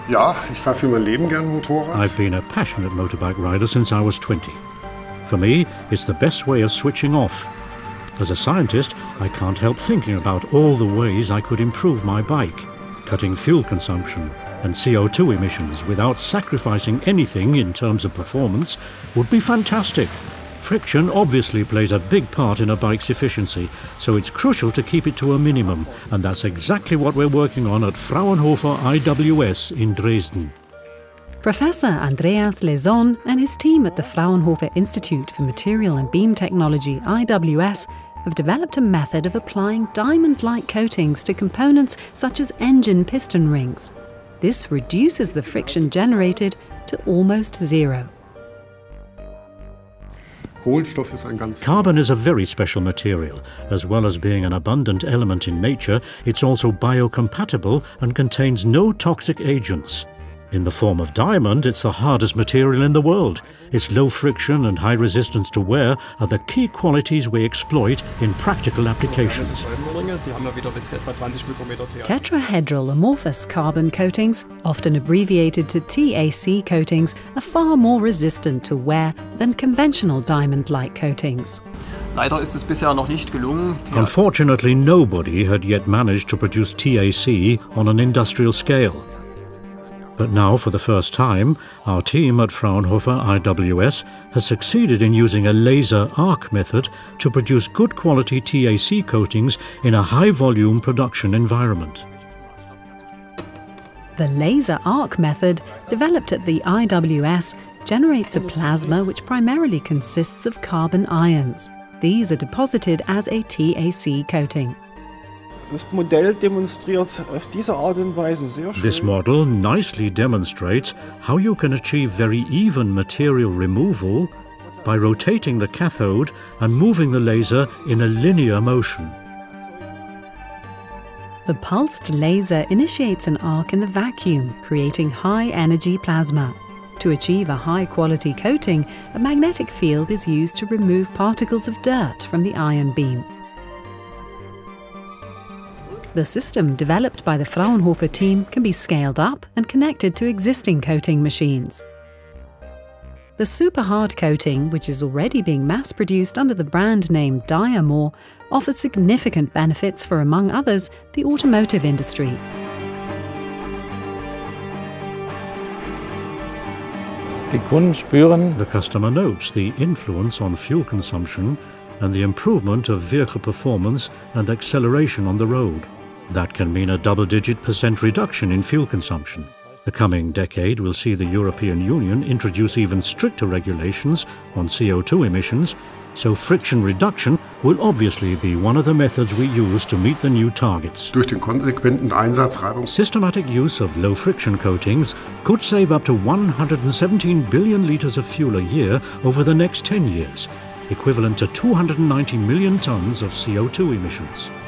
Ja, ich fahre für mein Leben gern Motorrad. I've been a passionate motorbike rider since I was 20. For me, it's the best way of switching off. As a scientist, I can't help thinking about all the ways I could improve my bike, cutting fuel consumption and CO2 emissions without sacrificing anything in terms of performance would be fantastic. Friction obviously plays a big part in a bike's efficiency, so it's crucial to keep it to a minimum, and that's exactly what we're working on at Fraunhofer IWS in Dresden. Professor Andreas Lezon and his team at the Fraunhofer Institute for Material and Beam Technology, IWS, have developed a method of applying diamond-like coatings to components such as engine piston rings. This reduces the friction generated to almost zero. Carbon is a very special material. As well as being an abundant element in nature, it's also biocompatible and contains no toxic agents. In the form of diamond, it's the hardest material in the world. Its low friction and high resistance to wear are the key qualities we exploit in practical applications. Tetrahedral amorphous carbon coatings, often abbreviated to TAC coatings, are far more resistant to wear than conventional diamond-like coatings. Unfortunately, nobody had yet managed to produce TAC on an industrial scale. But now, for the first time, our team at Fraunhofer IWS has succeeded in using a laser arc method to produce good quality TAC coatings in a high-volume production environment. The laser arc method, developed at the IWS, generates a plasma which primarily consists of carbon ions. These are deposited as a TAC coating. This model nicely demonstrates how you can achieve very even material removal by rotating the cathode and moving the laser in a linear motion. The pulsed laser initiates an arc in the vacuum, creating high-energy plasma. To achieve a high-quality coating, a magnetic field is used to remove particles of dirt from the ion beam. The system developed by the Fraunhofer team can be scaled up and connected to existing coating machines. The super hard coating, which is already being mass-produced under the brand name Diamore, offers significant benefits for, among others, the automotive industry. The customer notes the influence on fuel consumption and the improvement of vehicle performance and acceleration on the road. That can mean a double-digit % reduction in fuel consumption. The coming decade will see the European Union introduce even stricter regulations on CO2 emissions, so friction reduction will obviously be one of the methods we use to meet the new targets. Systematic use of low-friction coatings could save up to 117 billion litres of fuel a year over the next 10 years, equivalent to 290 million tonnes of CO2 emissions.